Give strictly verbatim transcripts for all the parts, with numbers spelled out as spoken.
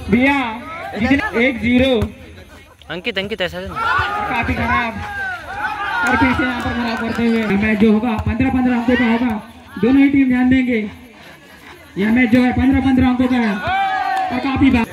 भैया एक जीरो। अंकित अंकित ऐसा काफी खराब और फिर से यहाँ पर खराब करते हुए मैच जो होगा पंद्रह पंद्रह अंकों का होगा। दोनों ही टीम ध्यान देंगे, यह मैच जो है पंद्रह पंद्रह अंकों का है और काफी बात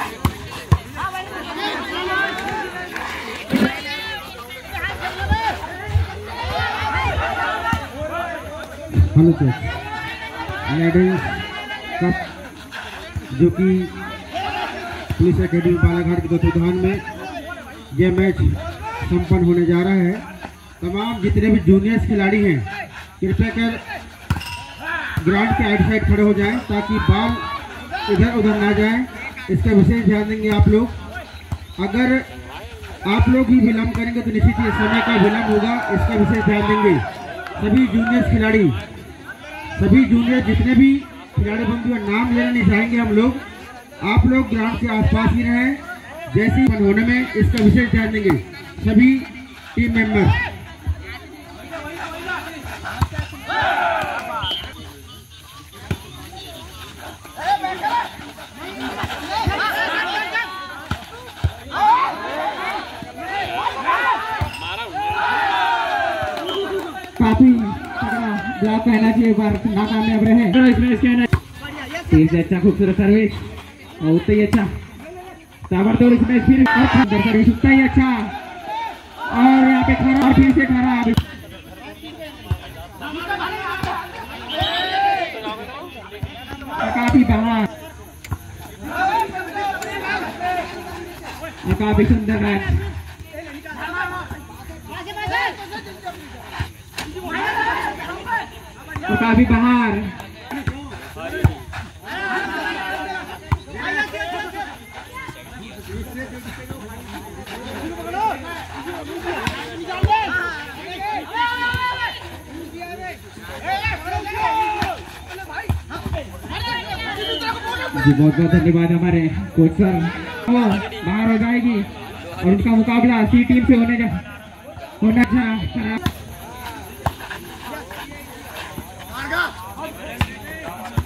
हेलो लेडीज कप जो कि पुलिस अकेडमी बालाघाट के तत्वाधान में यह मैच संपन्न होने जा रहा है। तमाम जितने भी जूनियर्स खिलाड़ी हैं कृपया कर ग्राउंड के आउट साइड खड़े हो जाएं ताकि बॉल इधर उधर ना जाए। इसका विशेष ध्यान देंगे आप लोग। अगर आप लोग ही विलम्ब करेंगे तो निश्चित ही समय का विलम्ब होगा, इसका विशेष ध्यान देंगे। सभी जूनियर्स खिलाड़ी सभी जूनियर जितने भी खिलाड़ी बंधु नाम लेना नहीं चाहेंगे हम लोग, आप लोग ग्राउंड के आसपास ही रहें। जैसे ही होने में इसका विशेष ध्यान देंगे सभी टीम मेंबर। काफी ब्लॉक कहना चाहिए, बार नाकामयाब रहे। तेज अच्छा खूबसूरत सर्विस और उतना ही अच्छा ताबड़तोड़ इसमें फिर सर्विस उतना ही अच्छा और यहाँ पे खरा और फिर से खराब। काफी बाहर काफी सुंदर मैच। और काफी बाहर जी बहुत बहुत धन्यवाद हमारे कोच सर। वो बाहर हो जाएगी और उनका मुकाबला सी टीम से होने जा होना चाहिए।